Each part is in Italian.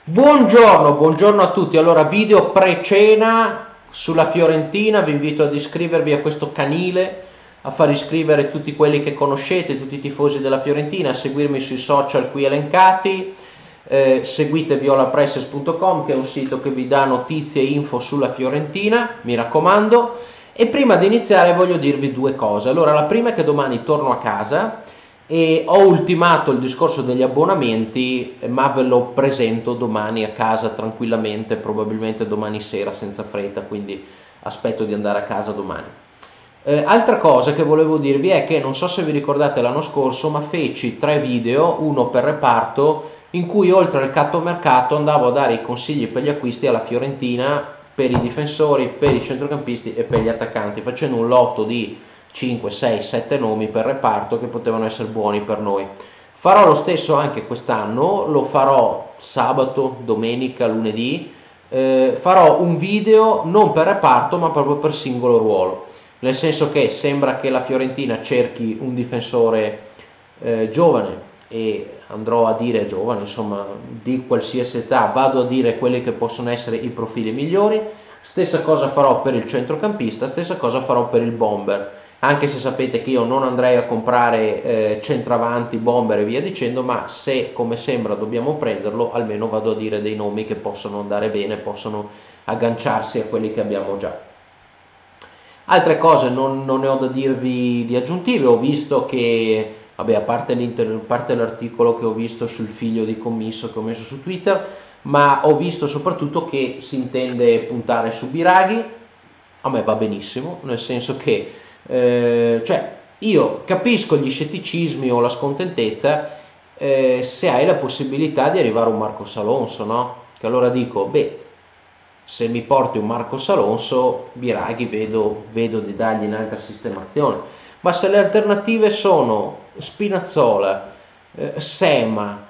Buongiorno, buongiorno a tutti. Allora, video pre-cena sulla Fiorentina. Vi invito ad iscrivervi a questo canile, a far iscrivere tutti quelli che conoscete, tutti i tifosi della Fiorentina, a seguirmi sui social qui elencati. Seguite violapresses.com, che è un sito che vi dà notizie e info sulla Fiorentina, mi raccomando. E prima di iniziare voglio dirvi due cose. Allora, la prima è che domani torno a casa e ho ultimato il discorso degli abbonamenti, ma ve lo presento domani a casa tranquillamente, probabilmente domani sera senza fretta, quindi aspetto di andare a casa domani. Altra cosa che volevo dirvi è che non so se vi ricordate l'anno scorso, ma feci 3 video, uno per reparto, in cui oltre al calciomercato andavo a dare i consigli per gli acquisti alla Fiorentina, per i difensori, per i centrocampisti e per gli attaccanti, facendo un lotto di 5, 6, 7 nomi per reparto che potevano essere buoni per noi. Farò lo stesso anche quest'anno, lo farò sabato, domenica, lunedì. Farò un video non per reparto ma proprio per singolo ruolo, nel senso che sembra che la Fiorentina cerchi un difensore giovane, e andrò a dire giovane, insomma di qualsiasi età, vado a dire quelli che possono essere i profili migliori. Stessa cosa farò per il centrocampista, stessa cosa farò per il bomber, anche se sapete che io non andrei a comprare centravanti, bomber e via dicendo, ma se come sembra dobbiamo prenderlo, almeno vado a dire dei nomi che possono andare bene, possono agganciarsi a quelli che abbiamo già. Altre cose non ne ho da dirvi di aggiuntive. Ho visto che, vabbè, a parte l'articolo che ho visto sul figlio di commisso che ho messo su Twitter, ma ho visto soprattutto che si intende puntare su Biraghi. A me va benissimo, nel senso che cioè io capisco gli scetticismi o la scontentezza se hai la possibilità di arrivare a un Marcos Alonso, no? Che allora dico, beh, se mi porti un Marcos Alonso, Biraghi vedo di dargli un'altra sistemazione, ma se le alternative sono Spinazzola, Sema,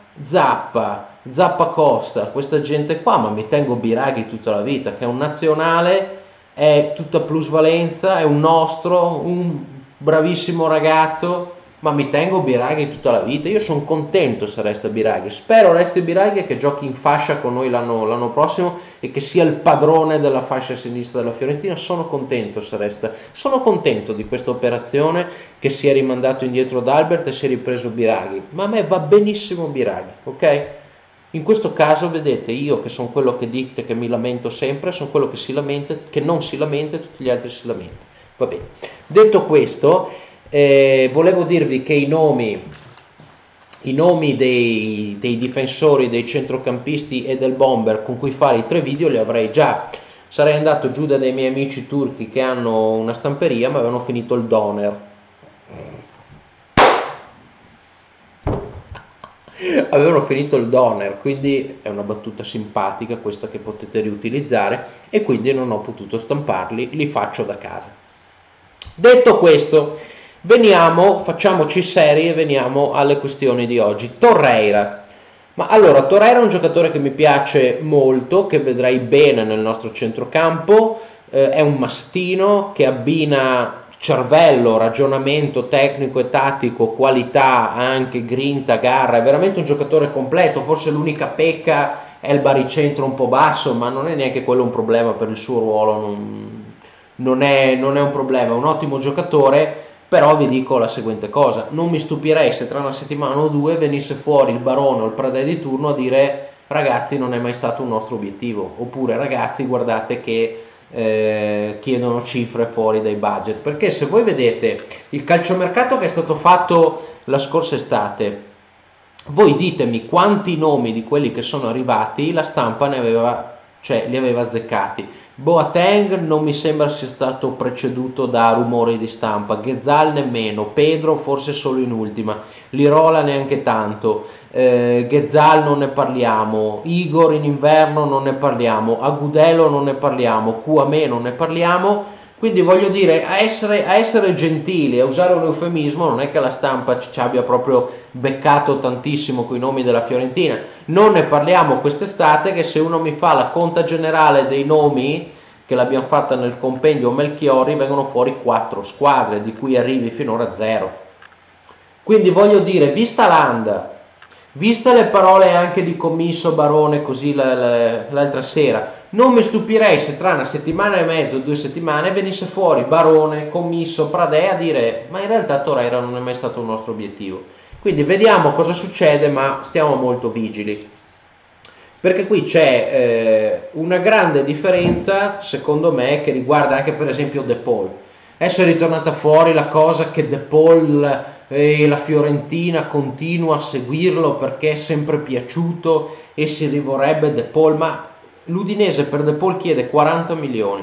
Zappa Costa, questa gente qua, ma mi tengo Biraghi tutta la vita, che è un nazionale, è tutta plusvalenza, è un nostro, un bravissimo ragazzo, ma mi tengo Biraghi tutta la vita. Io sono contento se resta Biraghi, spero resti Biraghi e che giochi in fascia con noi l'anno prossimo e che sia il padrone della fascia sinistra della Fiorentina. Sono contento se resta, sono contento di questa operazione, che si è rimandato indietro D'Albert e si è ripreso Biraghi, ma a me va benissimo Biraghi, ok? In questo caso, vedete, io che sono quello che dite, che mi lamento sempre, sono quello che si lamenta, che non si lamenta e tutti gli altri si lamentano. Va bene. Detto questo, volevo dirvi che i nomi dei difensori, dei centrocampisti e del bomber con cui fare i 3 video li avrei già. Sarei andato giù da dei miei amici turchi che hanno una stamperia, ma avevano finito il doner. Avevano finito il doner, quindi è una battuta simpatica questa che potete riutilizzare, e quindi non ho potuto stamparli, li faccio da casa. Detto questo, facciamoci seri e veniamo alle questioni di oggi. Torreira. Ma allora, Torreira è un giocatore che mi piace molto, che vedrei bene nel nostro centrocampo, è un mastino che abbina cervello, ragionamento tecnico e tattico, qualità, anche grinta, garra, è veramente un giocatore completo. Forse l'unica pecca è il baricentro un po' basso, ma non è neanche quello un problema per il suo ruolo, non è un problema, è un ottimo giocatore. Però vi dico la seguente cosa: non mi stupirei se tra una settimana o 2 venisse fuori il Barone o il Pradè di turno a dire ragazzi non è mai stato un nostro obiettivo, oppure ragazzi guardate che chiedono cifre fuori dai budget. Perché se voi vedete il calciomercato che è stato fatto la scorsa estate, voi ditemi quanti nomi di quelli che sono arrivati la stampa li aveva azzeccati. Boateng non mi sembra sia stato preceduto da rumori di stampa, Ghezzal nemmeno, Pedro forse solo in ultima, Lirola neanche tanto, Ghezzal non ne parliamo, Igor in inverno non ne parliamo, Agudelo non ne parliamo, Kouamé non ne parliamo. Quindi voglio dire, a essere gentili, a usare un eufemismo, non è che la stampa ci abbia proprio beccato tantissimo coi nomi della Fiorentina. Non ne parliamo quest'estate, che se uno mi fa la conta generale dei nomi che l'abbiamo fatta nel compendio Melchiori, vengono fuori 4 squadre, di cui arrivi finora 0. Quindi voglio dire, vista Landa, Viste le parole anche di commisso Barone così l'altra sera, non mi stupirei se tra una settimana e mezzo, 2 settimane, venisse fuori Barone, commisso, Pradè a dire ma in realtà Torreira non è mai stato un nostro obiettivo. Quindi vediamo cosa succede, ma stiamo molto vigili. Perché qui c'è una grande differenza, secondo me, che riguarda anche per esempio De Paul. Adesso è ritornata fuori la cosa che De Paul e la Fiorentina continua a seguirlo perché è sempre piaciuto e si rivorrebbe De Paul, ma l'Udinese per De Paul chiede 40 milioni.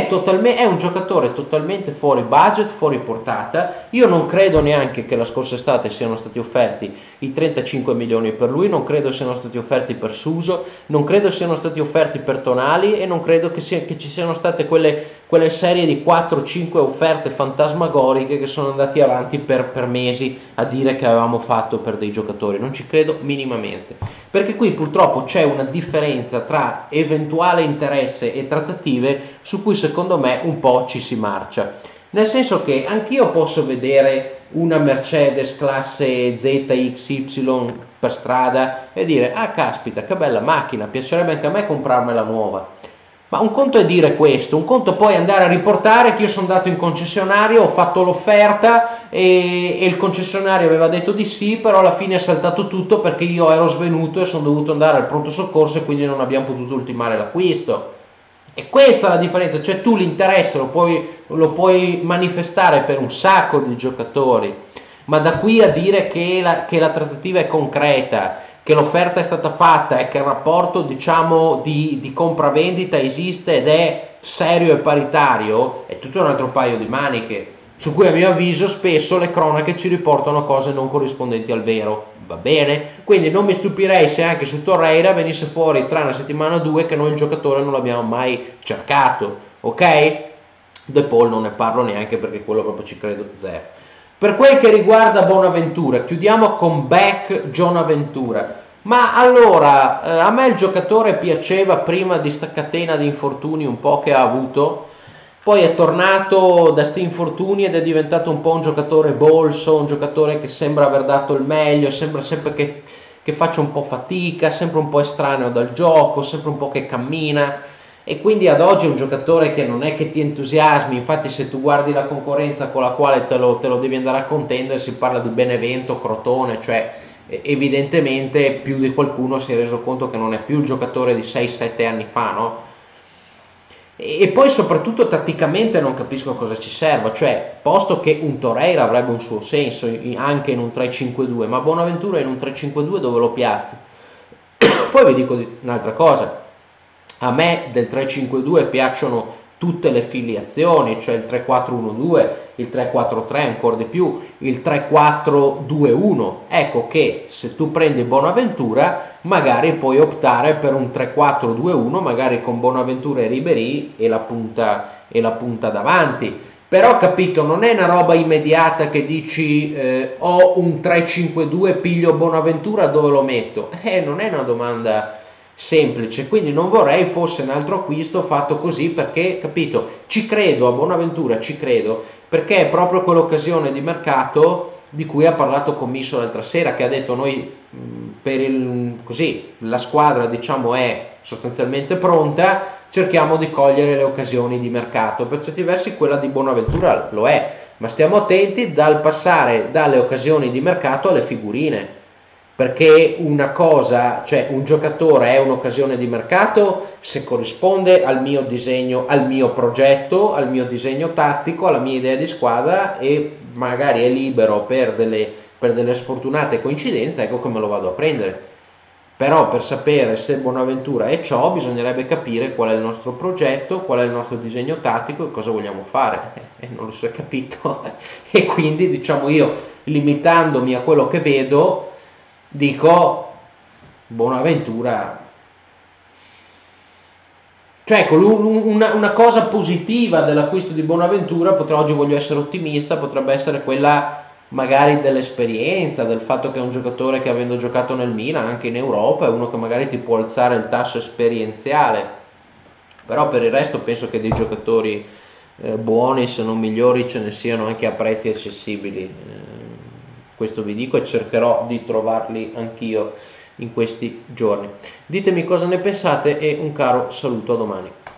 È un giocatore totalmente fuori budget, fuori portata. Io non credo neanche che la scorsa estate siano stati offerti i 35 milioni per lui, non credo siano stati offerti per Suso, non credo siano stati offerti per Tonali e non credo che ci siano state quelle serie di 4-5 offerte fantasmagoriche che sono andati avanti per mesi a dire che avevamo fatto per dei giocatori. Non ci credo minimamente, perché qui purtroppo c'è una differenza tra eventuale interesse e trattative su cui secondo me un po' ci si marcia, nel senso che anch'io posso vedere una Mercedes classe ZXY per strada e dire ah caspita che bella macchina, piacerebbe anche a me comprarmela nuova. Ma un conto è dire questo, un conto poi andare a riportare che io sono andato in concessionario, ho fatto l'offerta e il concessionario aveva detto di sì, però alla fine è saltato tutto perché io ero svenuto e sono dovuto andare al pronto soccorso e quindi non abbiamo potuto ultimare l'acquisto. E questa è la differenza, cioè tu l'interesse lo puoi manifestare per un sacco di giocatori, ma da qui a dire che la trattativa è concreta, che l'offerta è stata fatta e che il rapporto diciamo di compravendita esiste ed è serio e paritario, è tutto un altro paio di maniche, su cui a mio avviso spesso le cronache ci riportano cose non corrispondenti al vero. Va bene? Quindi non mi stupirei se anche su Torreira venisse fuori tra una settimana o due che noi il giocatore non l'abbiamo mai cercato, ok? De Paul non ne parlo neanche perché quello proprio ci credo zero. Per quel che riguarda Bonaventura, chiudiamo con back Bonaventura. Ma allora, a me il giocatore piaceva prima di sta catena di infortuni un po' che ha avuto, poi è tornato da sti infortuni ed è diventato un po' un giocatore bolso, un giocatore che sembra aver dato il meglio, sembra sempre che faccia un po' fatica, sempre un po' estraneo dal gioco, sempre un po' che cammina, e quindi ad oggi è un giocatore che non è che ti entusiasmi. Infatti se tu guardi la concorrenza con la quale te lo devi andare a contendere, si parla di Benevento, Crotone, cioè evidentemente più di qualcuno si è reso conto che non è più il giocatore di 6-7 anni fa, no? E poi soprattutto tatticamente non capisco cosa ci serva, cioè posto che un Torreira avrebbe un suo senso anche in un 3-5-2, ma Bonaventura in un 3-5-2 dove lo piazzi? Poi vi dico un'altra cosa, a me del 3-5-2 piacciono tutte le filiazioni, cioè il 3-4-1-2, il 3-4-3 ancora di più, il 3-4-2-1. Ecco che se tu prendi Bonaventura magari puoi optare per un 3-4-2-1, magari con Bonaventura e Ribéry e la punta davanti. Però capito, non è una roba immediata che dici ho un 3-5-2, piglio Bonaventura, dove lo metto? Non è una domanda semplice, quindi non vorrei fosse un altro acquisto fatto così, perché capito, ci credo a Bonaventura, ci credo perché è proprio quell'occasione di mercato di cui ha parlato Commisso l'altra sera, che ha detto noi così la squadra diciamo è sostanzialmente pronta, cerchiamo di cogliere le occasioni di mercato. Per certi versi quella di Bonaventura lo è, ma stiamo attenti dal passare dalle occasioni di mercato alle figurine, perché una cosa, cioè un giocatore è un'occasione di mercato se corrisponde al mio disegno, al mio progetto, al mio disegno tattico, alla mia idea di squadra, e magari è libero per delle sfortunate coincidenze, ecco che me lo vado a prendere. Però per sapere se Bonaventura è ciò bisognerebbe capire qual è il nostro progetto, qual è il nostro disegno tattico e cosa vogliamo fare, non lo so, è capito. E quindi diciamo io, limitandomi a quello che vedo, dico Bonaventura. Cioè ecco, una cosa positiva dell'acquisto di Bonaventura, oggi voglio essere ottimista, potrebbe essere quella magari dell'esperienza, del fatto che è un giocatore che, avendo giocato nel Milan anche in Europa, è uno che magari ti può alzare il tasso esperienziale. Però per il resto penso che dei giocatori buoni, se non migliori, ce ne siano anche a prezzi accessibili. questo vi dico, e cercherò di trovarli anch'io in questi giorni. Ditemi cosa ne pensate e un caro saluto, a domani.